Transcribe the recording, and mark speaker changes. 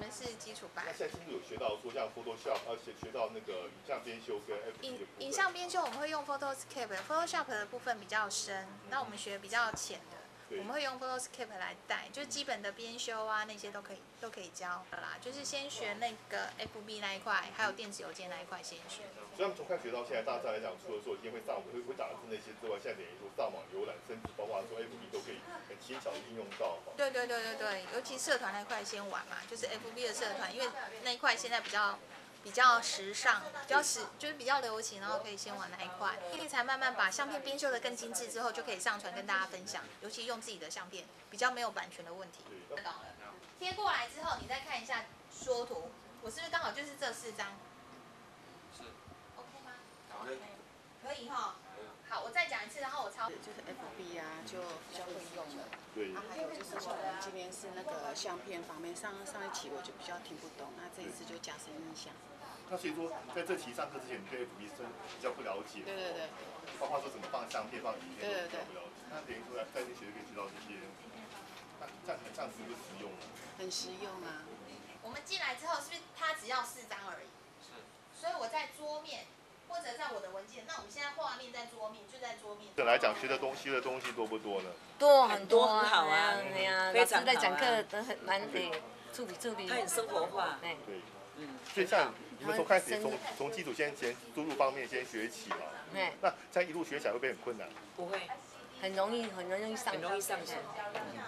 Speaker 1: 们是基础班。
Speaker 2: 那现在是不是有学到说像 Photoshop，学到那个影像编修跟 FB 的部分？
Speaker 1: 影像编修我们会用 Photoscape 的部分比较深，那我们学比较浅的。我们会用 Photoscape 来带，就是基本的编修啊那些都可以教的啦。就是先学那个 FB 那一块，还有电子邮件那一块先学。
Speaker 2: 所以他们从开学到现在，大致来讲，除了说今天会上会打字那些之外，现在等于说上网浏览，甚至包括说 FB 都可以很轻巧的应用到。
Speaker 1: 对，尤其社团那块先玩嘛，就是 FB 的社团，因为那一块现在比较时尚，就是比较流行，然后可以先玩那一块，所以才慢慢把相片编修的更精致之后，就可以上传跟大家分享，尤其用自己的相片，比较没有版权的问题。懂了。贴过来之后，你再看一下说图，我是不是刚好就是这4张？
Speaker 3: 是。
Speaker 1: OK 吗？可以哈。好，我再讲一次，然后我抄。
Speaker 4: 就是 FB 啊，就比较会用了。
Speaker 2: 对。
Speaker 4: 还有就是像我们今天是那个相片方面，上一期我就比较听不懂，那这一次就加深印象。
Speaker 2: 那所以说，在这期上课之前，你对 FB 是比较不了解。
Speaker 4: 对。
Speaker 2: 包括说怎么放相片、放影片，都比较不了解。那等于说在这学可以学到这些，那这样是不是实用啊？
Speaker 4: 很实用啊。
Speaker 1: 我们进来之后，是不是它只要4张而已？
Speaker 3: 是。
Speaker 1: 所以我在桌面或者在我的文件，那我们现在画面在桌面，就在桌面。
Speaker 2: 来讲，学的东西多不多呢？
Speaker 5: 多很多，
Speaker 6: 很好啊，
Speaker 5: 哎呀，
Speaker 6: 非常好啊。
Speaker 5: 老师在讲课都很蛮处理。
Speaker 6: 它很生活化。
Speaker 5: 对。
Speaker 2: 所以像你们从开始从基础先输入方面先学起嘛。那这样一路学起来会不会很困难？
Speaker 6: 不会，
Speaker 5: 很容易上手。
Speaker 6: 很容易上手。